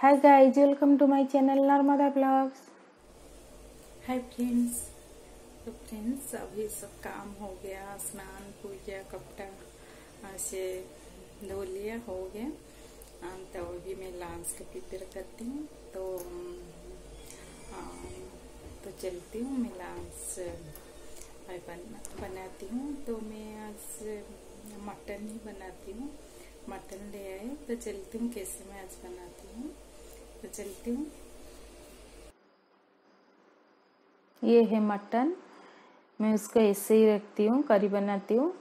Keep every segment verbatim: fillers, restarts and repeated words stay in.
Hi guys, welcome to my channel Narmada Vlogs. Hi friends. तो friends अभी सब काम हो गया, स्नान पूजा कपड़ा से धो लिया, हो गया। तो अभी मैं लंच का प्रिपेयर करती हूँ। तो आ, तो चलती हूँ, मैं लंच बनाती हूँ। तो मैं आज मटन ही बनाती हूँ, मटन ले आए। तो चलती हूँ कैसे मैं आज बनाती हूँ। तो चलती हूँ। ये है मटन, मैं उसको ऐसे ही रखती हूँ, करी बनाती हूँ।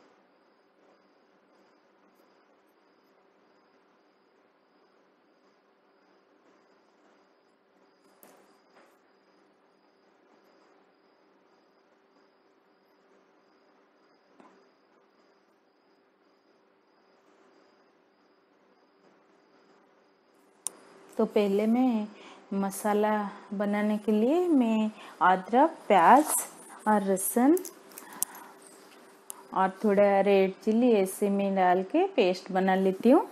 तो पहले मैं मसाला बनाने के लिए मैं अदरक, प्याज और लहसुन और थोड़ा रेड चिली ऐसे में डाल के पेस्ट बना लेती हूँ।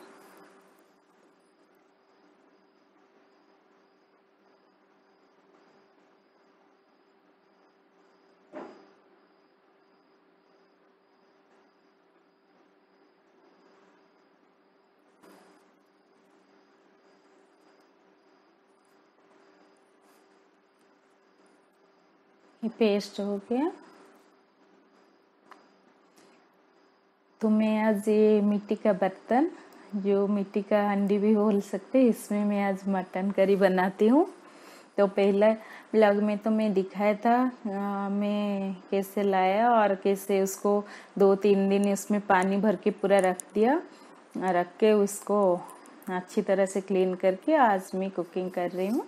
ये पेस्ट हो गया। तो मैं आज ये मिट्टी का बर्तन, जो मिट्टी का हांडी भी बोल सकते, इसमें मैं आज मटन करी बनाती हूँ। तो पहला ब्लॉग में तो मैं दिखाया था आ, मैं कैसे लाया और कैसे उसको दो तीन दिन उसमें पानी भर के पूरा रख दिया, रख के उसको अच्छी तरह से क्लीन करके आज मैं कुकिंग कर रही हूँ।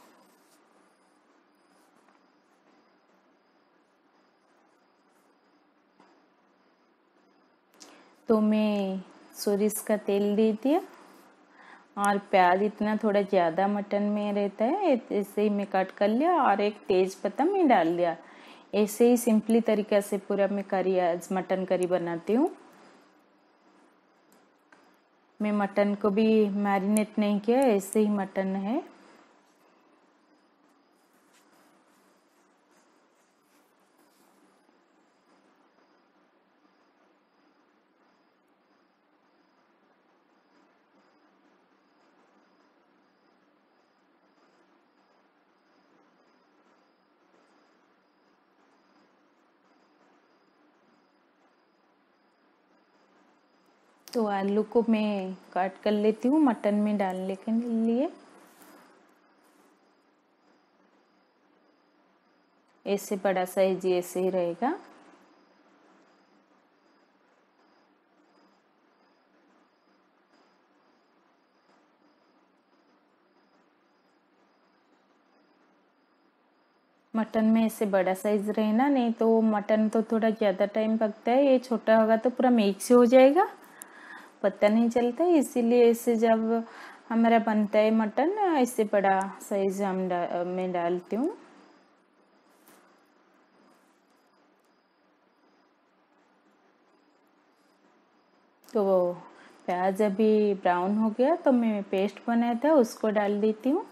तो मैं सोरिस का तेल दे दिया और प्याज इतना थोड़ा ज़्यादा मटन में रहता है, ऐसे ही मैं कट कर लिया और एक तेज पत्ता मैं डाल दिया। ऐसे ही सिंपली तरीका से पूरा मैं करी आज मटन करी बनाती हूँ। मैं मटन को भी मैरिनेट नहीं किया, ऐसे ही मटन है। तो आलू को मैं काट कर लेती हूँ मटन में डालने के लिए। ऐसे बड़ा साइज ऐसे ही रहेगा। मटन में ऐसे बड़ा साइज रहना, नहीं तो मटन तो थोड़ा ज़्यादा टाइम पकता है। ये छोटा होगा तो पूरा मिक्स हो जाएगा, पता नहीं चलता। इसीलिए ऐसे जब हमारा बनता है मटन, इससे बड़ा साइज हम डा, मैं डालती हूँ। तो वो प्याज अभी ब्राउन हो गया, तो मैं पेस्ट बनाया था उसको डाल देती हूँ।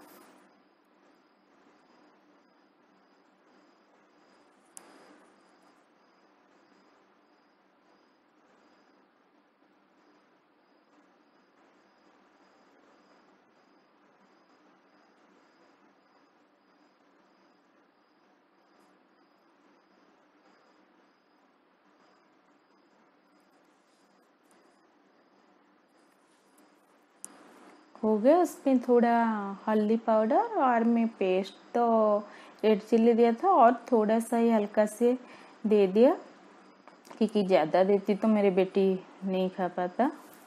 हो गया, उसमें थोड़ा हल्दी पाउडर और मैं पेस्ट तो रेड चिल्ली दिया था और थोड़ा सा ही हल्का से दे दिया, क्योंकि ज़्यादा देती तो मेरी बेटी नहीं खा पाता।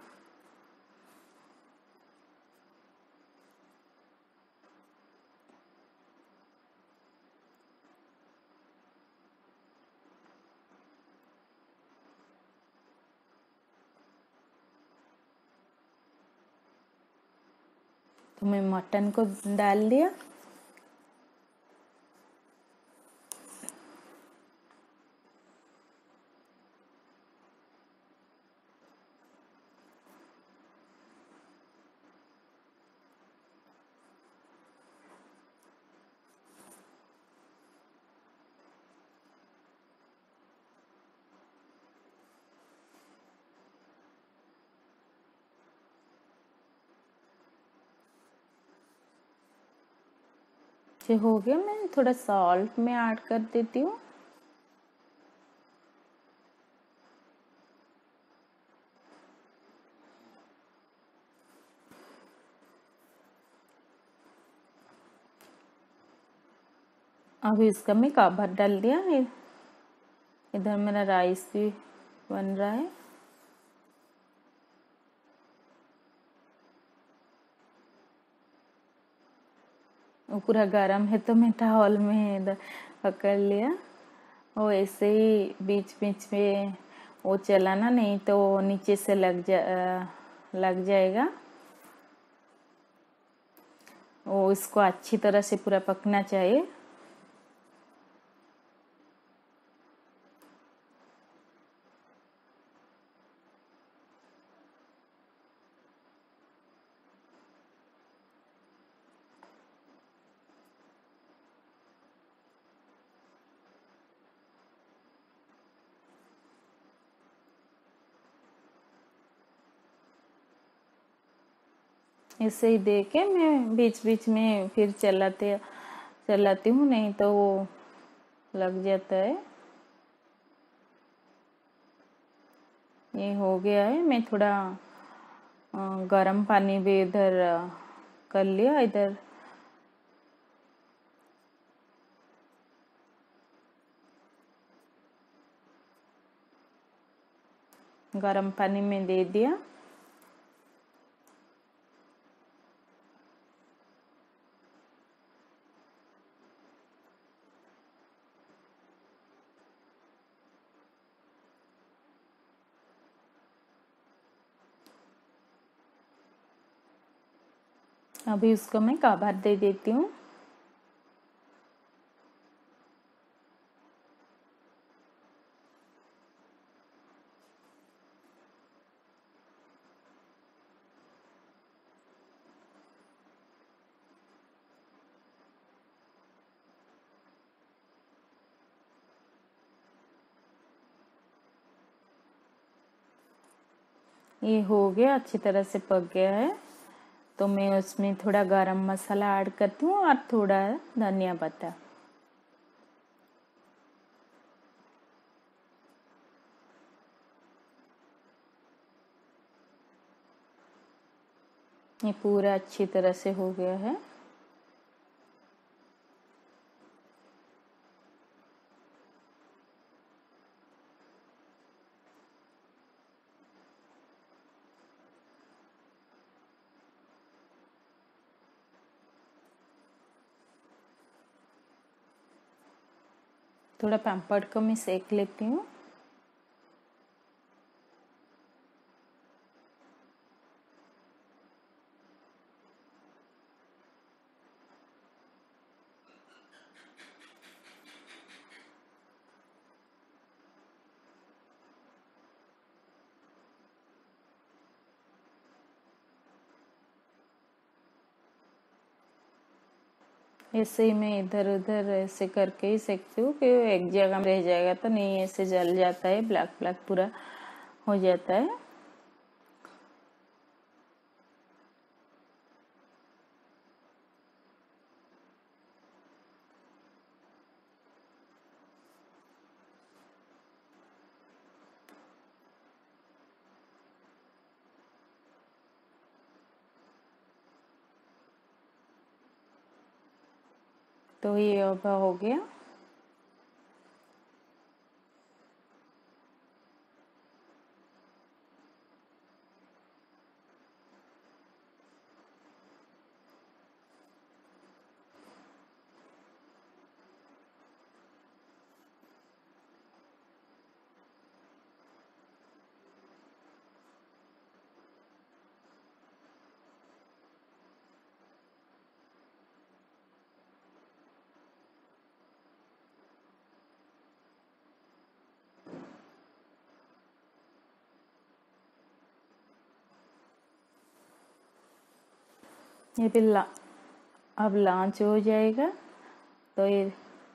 तो मैं मटन को डाल दिया। अच्छे हो गया। मैं थोड़ा सॉल्ट में ऐड कर देती हूँ। अभी इसका मैं कवर डाल दिया। इधर मेरा राइस भी बन रहा है। वो पूरा गरम है तो मैं टॉवल में इधर पकड़ लिया। वो ऐसे ही बीच बीच में वो चलाना, नहीं तो नीचे से लग जा लग जाएगा। वो इसको अच्छी तरह से पूरा पकना चाहिए। ऐसे ही दे के मैं बीच बीच में फिर चलाते चलाती हूँ, नहीं तो वो लग जाता है। ये हो गया है। मैं थोड़ा गर्म पानी भी इधर कर लिया। इधर गर्म पानी में दे दिया। अभी उसको मैं कवर दे देती हूँ। ये हो गया, अच्छी तरह से पक गया है। तो मैं उसमें थोड़ा गरम मसाला ऐड करती हूँ और थोड़ा धनिया पत्ता। ये पूरा अच्छी तरह से हो गया है। थोड़ा पापड़ को मैं सेक लेती हूँ। ऐसे ही मैं इधर उधर ऐसे करके ही सेकती हूँ कि एक जगह में रह जाएगा तो नहीं, ऐसे जल जाता है, ब्लैक ब्लैक पूरा हो जाता है। तो ये अब हो गया। ये भी ला अब लॉन्च हो जाएगा। तो ये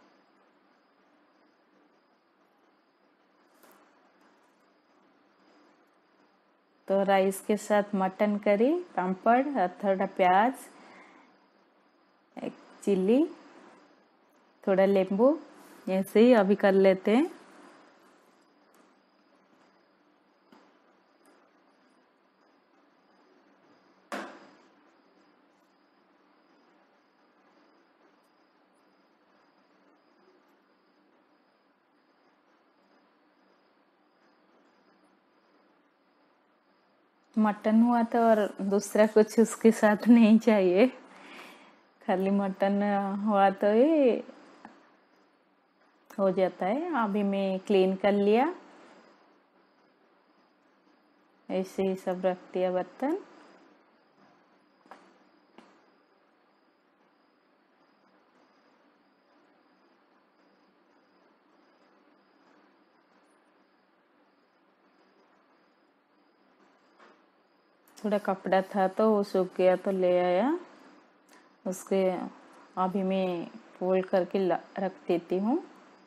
तो राइस के साथ मटन करी, पापड़ और थोड़ा प्याज, एक चिल्ली थोड़ा नींबू, ऐसे ही अभी कर लेते हैं। मटन हुआ तो और दूसरा कुछ उसके साथ नहीं चाहिए, खाली मटन हुआ तो ये हो जाता है। अभी मैं क्लीन कर लिया, ऐसे ही सब रख दिया बर्तन। थोड़ा कपड़ा था तो वो सूख गया तो ले आया, उसके अभी मैं फोल्ड करके रख देती हूँ।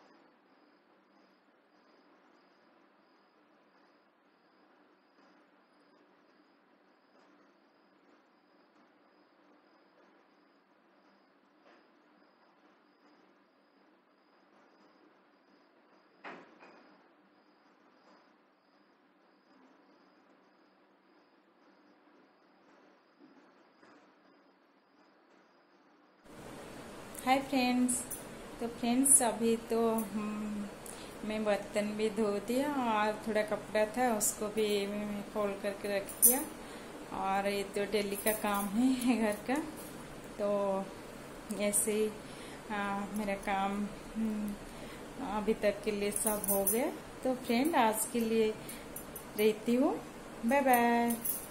हाय फ्रेंड्स, तो फ्रेंड्स अभी तो हम, मैं बर्तन भी धो दिया और थोड़ा कपड़ा था उसको भी मैं फोल्ड करके रख दिया। और ये तो डेली का काम है घर का, तो ऐसे ही आ, मेरा काम अभी तक के लिए सब हो गया। तो फ्रेंड आज के लिए रहती हूँ, बाय बाय।